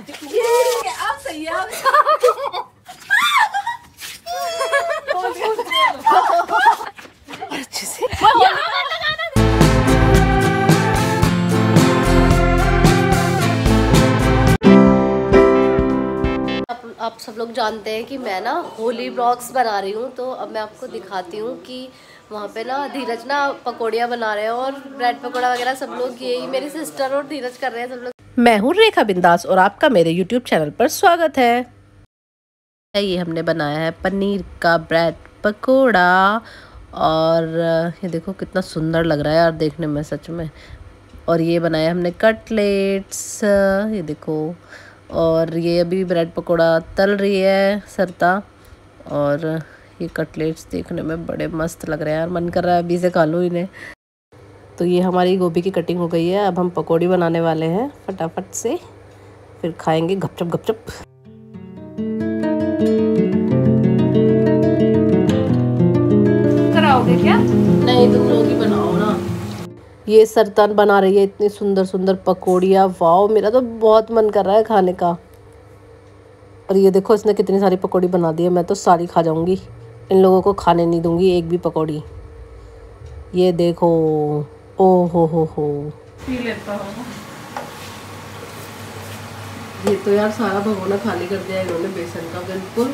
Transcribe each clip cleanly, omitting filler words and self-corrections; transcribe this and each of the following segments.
डालती हूँ। ये अब सही है। अच्छे से आप सब लोग जानते हैं कि मैं ना होली ब्लॉग्स बना रही हूँ, तो अब मैं आपको दिखाती हूँ कि वहाँ पे ना धीरज ना पकौड़ियाँ बना रहे हैं और ब्रेड पकौड़ा वगैरह सब लोग, यही मेरी सिस्टर और धीरज कर रहे हैं सब लोग। मैं हूँ रेखा बिंदास और आपका मेरे YouTube चैनल पर स्वागत है। ये हमने बनाया है पनीर का ब्रेड पकौड़ा और ये देखो कितना सुंदर लग रहा है यार देखने में सच में। और ये बनाया हमने कटलेट्स, ये देखो। और ये अभी ब्रेड पकौड़ा तल रही है सरता, और ये कटलेट्स देखने में बड़े मस्त लग रहे हैं यार, मन कर रहा है अभी से खा लूँ इन्हें। तो ये हमारी गोभी की कटिंग हो गई है, अब हम पकौड़ी बनाने वाले हैं फटाफट से, फिर खाएंगे गपचप गपचप। कराओगे क्या? नहीं, तुम लोग ही बनाओ ना। ये सरतान बना रही है इतनी सुंदर सुंदर पकौड़ियाँ, वाओ मेरा तो बहुत मन कर रहा है खाने का। और ये देखो इसने कितनी सारी पकौड़ी बना दी है, मैं तो सारी खा जाऊंगी, इन लोगों को खाने नहीं दूंगी एक भी पकौड़ी। ये देखो, ओ हो पी लेता हूँ। ये तो यार सारा भगोना खाली कर दिया इन्होंने बेसन का बिल्कुल।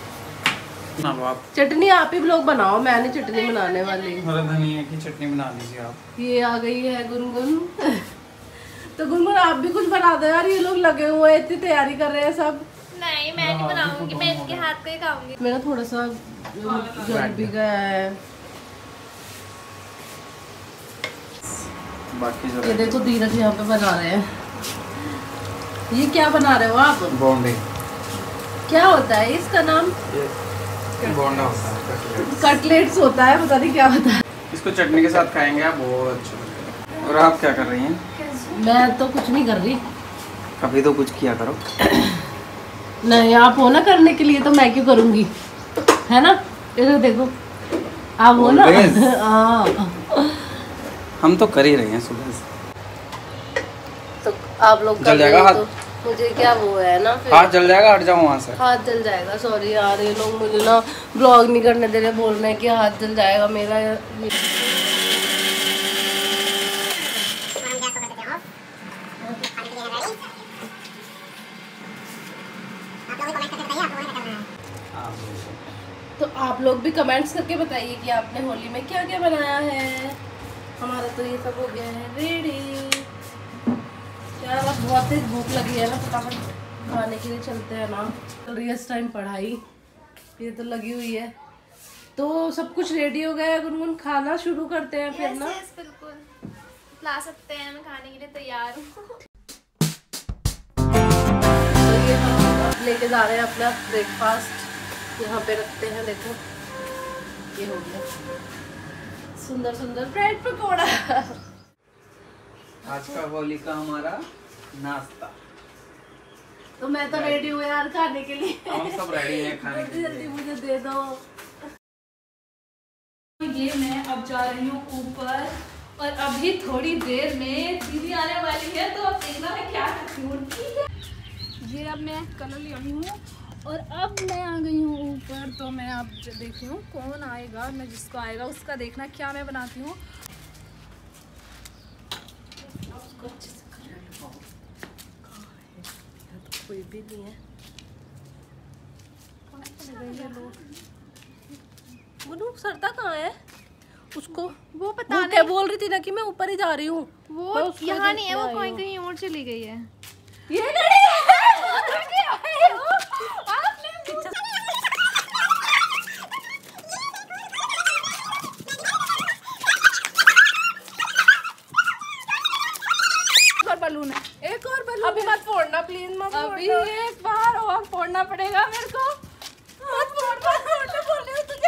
चटनी आप ही लोग बनाओ, मैं नहीं चटनी बनाने वाली। धनिया की चटनी बना लीजिए आप। ये आ गई है गुनगुन। तो गुनगुन आप भी कुछ बना दो यार, ये लोग लगे हुए हैं इतनी तैयारी कर रहे हैं सब। नहीं मैं नहीं बनाऊंगी, मैं इनके हाथ का ही खाऊंगी। मेरा थोड़ा सा जल भी गया है। बाकी ये देखो धीरज यहाँ पे बना रहे हैं। ये क्या बना रहे हो आप? बोंडे। क्या होता है इसका नाम? बोंडा होता है, कटलेट्स होता है, पता नहीं क्या होता है। इसको चटनी के साथ खाएंगे आप, बहुत अच्छा लगेगा। और आप क्या कर रही हैं? मैं तो कुछ नहीं कर रही। कभी तो कुछ किया करो। नहीं आप हो ना करने के लिए, तो मैं क्यों करूँगी, है ना? इधर देखो आप हो ना। हाँ हम तो कर ही रहे हैं सुबह से। तो आप लोग जल जाएगा हाथ। तो मुझे क्या वो है ना, फिर हाथ जल जाएगा, हट जाओ वहाँ से। हाथ जल जाएगा, सॉरी यार ये लोग मुझे ना ब्लॉग नहीं करने दे रहे, बोल रहे हैं कि हाथ जल जाएगा मेरा। तो आप लोग भी कमेंट्स करके बताइए कि आपने होली में क्या क्या बनाया है। हमारा तो ये सब हो गया है रेडी यार। अब बहुत तेज भूख लगी है ना, फटाफट खाने के लिए चलते हैं ना। चल रही है इस टाइम पढ़ाई, ये तो लगी हुई है। तो सब कुछ रेडी हो गया है गुनगुन, खाना शुरू करते हैं फिर ना। यस बिल्कुल, ला सकते हैं, मैं खाने के लिए तैयार हूँ। तो ये हम लेके जा रहे हैं अपना ब्रेकफास्ट, यहाँ पे रखते हैं। देखो ये हो गया सुंदर सुंदर ब्रेड पकौड़ा। आज का होली का हमारा नाश्ता। तो मैं तो रेडी हूँ यार खाने के लिए। हम सब रेडी हैं खाने के लिए। जल्दी मुझे दे दो। ये मैं अब जा रही हूँ ऊपर, और अभी थोड़ी देर में दीदी आने वाली है, तो अब देखना मैं क्या करती हूँ। ठीक है, ये अब मैं कलर ले आई हूँ और अब मैं आ गई हूँ ऊपर। तो मैं अब देख रही हूँ कौन आएगा, मैं जिसको आएगा उसका देखना क्या मैं बनाती हूँ। कोई भी नहीं है। वो सरता कहाँ है? उसको वो पता नहीं, क्या बोल रही थी ना कि मैं ऊपर ही जा रही हूँ। वो यहाँ नहीं है, वो कहीं और चली गई है। ये बलून है, एक और बलून। अभी मत फोड़ना प्लीज, मत अभी एक बार और फोड़ना पड़ेगा मेरे को। मत फोड़ना बोल रही हूँ तुझे।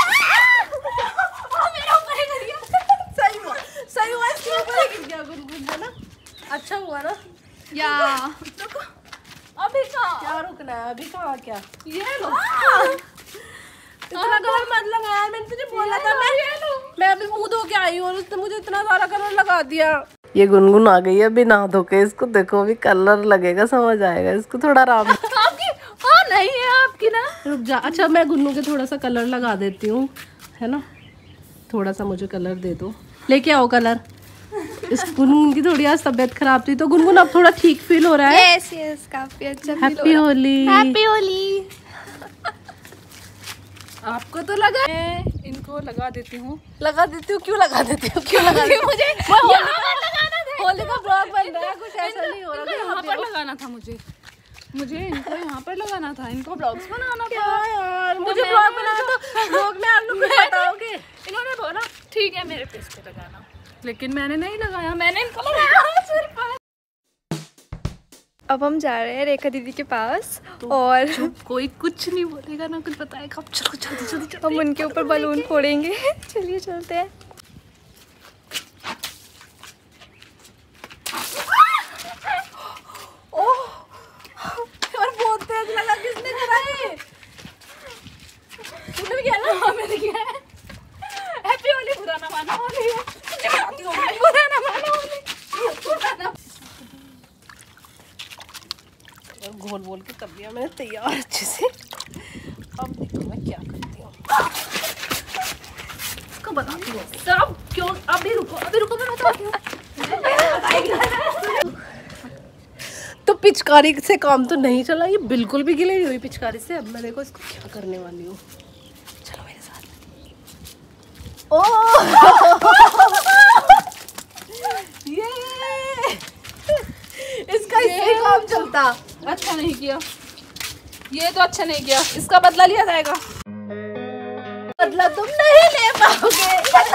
मेरे ऊपर ही गिर गया। सही हुआ इसके ऊपर ही गिर गया गुनगुन, है ना? अच्छा हुआ ना या अभी कहाँ क्या रुकना है, अभी कहाँ क्या? ये लो। इतना कलर मत लगा यार, मैंने तुझे बोला था। मैं अभी मुंह धो के आई हूँ और उसने मुझे इतना सारा कलर लगा दिया। ये गुनगुन आ गई है अभी नहा धो के, इसको देखो अभी कलर लगेगा, समझ आएगा इसको, थोड़ा आराम। आपकी हाँ नहीं है आपकी ना, रुक जा। अच्छा मैं गुन्नू के थोड़ा सा कलर लगा देती हूँ, है ना, थोड़ा सा मुझे कलर दे दो, लेके आओ कलर। इस गुनगुन की थोड़ी आज तबीयत खराब थी, तो गुनगुन अब थोड़ा ठीक फील हो रहा है। यस यस काफी अच्छा। हैप्पी होली। हैप्पी होली। आपको तो लगा है, इनको लगा देती हूँ। लगा देती हूँ, क्यों लगा देती हूँ, क्यों लगा देती हूँ? मुझे होली का ब्लॉग बन रहा है, कुछ ऐसा नहीं हो रहा। यहाँ पर लगाना था मुझे इनको यहाँ पर लगाना था, इनको ब्लॉग्स बनाना क्या था यार, मुझे ब्लॉग बनाना तो ब्लॉग में आप लोग को बताओगे। इन्होंने बोला ठीक है मेरे फेस पे लगाना, लेकिन मैंने नहीं लगाया, मैंने इनको लगाया सिर्फ। अब हम जा रहे हैं रेखा दीदी के पास और कोई कुछ नहीं बोलेगा ना कुछ बताएगा। अब चलो जल्दी जल्दी जल्दी हम उनके ऊपर बलून फोड़ेंगे। चलिए चलते हैं। और बहुत तेज लगा, किसने करा है? तूने भी किया ना? हाँ मैंने किया है। हैप्पी होली, बुरा ना मानो होली है, बुरा ना मानो होली। घोल बोल के कर दिया मैंने तैयार अच्छे से। अब देखो मैं क्या करती हूँ, इसको बताती हूँ सब क्यों। अभी रुको मैं बताती हूँ। तो पिचकारी से काम तो नहीं चला, ये बिल्कुल भी गिले नहीं हुई पिचकारी से। अब मैं देखो इसको क्या करने वाली हूँ, चलो मेरे साथ। ये इसका इससे काम चलता। अच्छा नहीं किया, ये तो अच्छा नहीं किया, इसका बदला लिया जाएगा। बदला तुम नहीं ले पाओगे।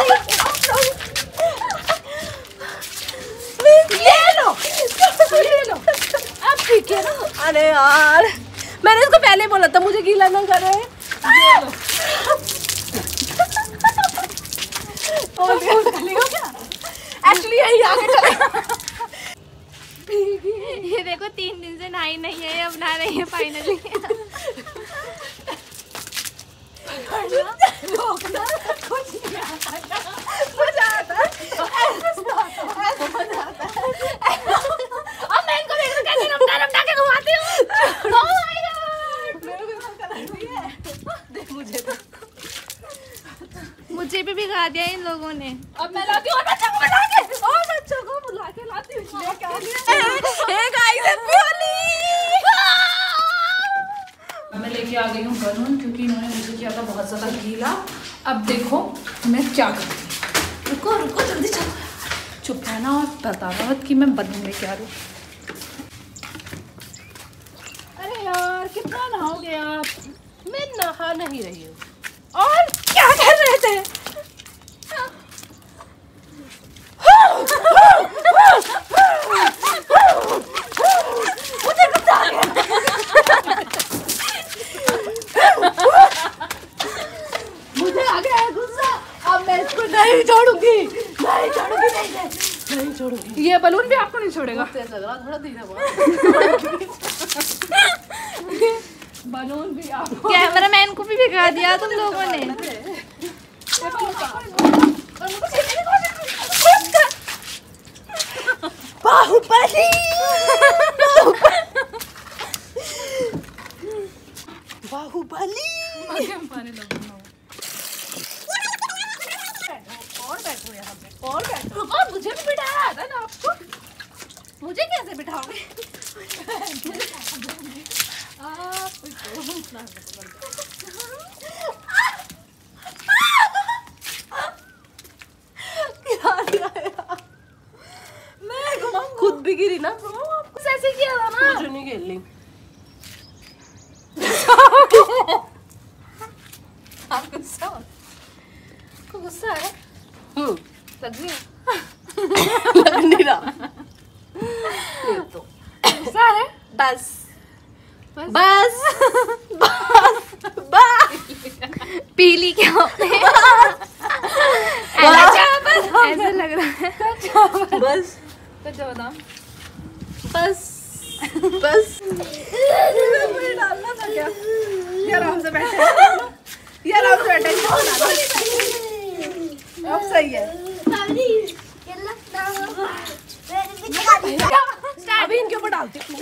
ले लो अब ठीक है ना। अरे यार मैंने इसको पहले बोला था मुझे गीला ना करे। एक्चुअली यही आगे चलेगा। ये देखो 3 दिन से नहाई नहीं है, अब नहा रही है फाइनली। मुझे भी भिगा दिया इन लोगों ने। अब मैं लाती हूँ बच्चों को बुला के, और बच्चों को बुला के लाती हूँ। मैं लेके आ गई हूँ बलून, क्योंकि इन्होंने मुझे किया था बहुत ज़्यादा गीला। अब देखो मैं क्या करती हूँ। रुको जल्दी चलो, चुप रहना और बताना मत कि मैं बलून लेके आ रही हूँ। अरे यार कितना नहाओगे आप, मैं नहा नहीं रही हूँ। और क्या कर रहे थे? मुझे आ गया है गुस्सा, अब मैं इसको नहीं छोड़ूंगी, नहीं छोड़ूंगी। ये बलून भी आपको नहीं छोड़ेगा। तेज लग रहा, थोड़ा धीरे बोल। बलून भी आपको। कैमरामैन को भी भिगा दिया तुम लोगों ने। बाहुबली बाहुबली। और बैठो, और मुझे भी बिठाया था ना आपको। मुझे कैसे बिठाओगे? खुद भी गिरी ना, ऐसे किया था ना। मुझे नहीं खेलनी। आप को गुस्सा है? लग रही है? लग नहीं रहा। तो गुस्सा है? बस बस बस बस पीली क्या होते हैं? ऐसा लग रहा है। बस कच्चा बादाम। बस बस मुझे डालना था क्या? ये आराम से बैठे, ये आराम से बैठे। अब सही है। डालती हूँ।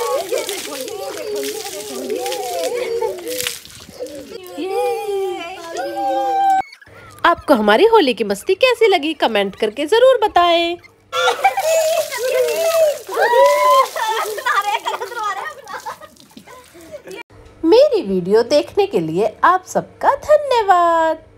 आपको हमारी होली की मस्ती कैसी लगी कमेंट करके जरूर बताएं। मेरी वीडियो देखने के लिए आप सबका धन्यवाद।